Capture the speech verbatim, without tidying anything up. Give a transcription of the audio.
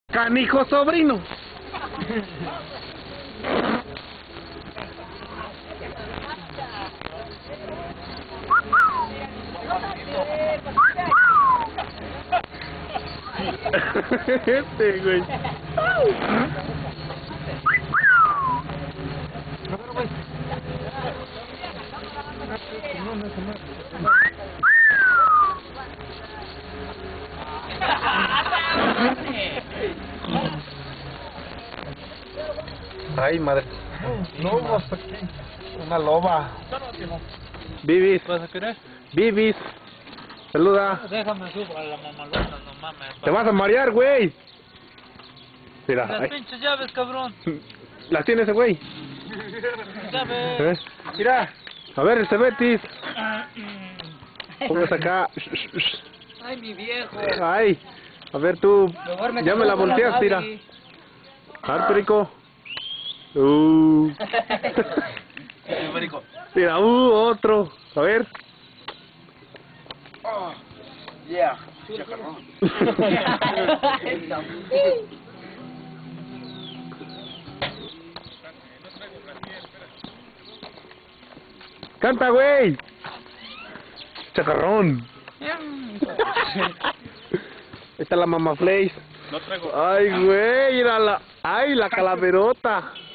Canijo sobrino. Este güey. Ay, madre. Lobos aquí. Una loba. Bibis. ¿Vas a querer? Bibis. Saluda. Déjame subo a la mamalona, no mames. Te vas a marear, güey. Mira. Las Ay. pinches llaves, cabrón. Las tiene ese güey. Llaves. ¿Eh? Mira. A ver, el Cebetis. Póngase acá. Ay, mi viejo. Ay. A ver tú. Mejor me Ya me la tomo volteas, tira. Gaby. A ver, perico. Uh. Perico. Mira, uh, otro. A ver. Oh, yeah. Chacarrón. Canta, güey. Chacarrón. Ahí está la Mama Place. No traigo. Ay, güey, mira la... Ay, la calaverota.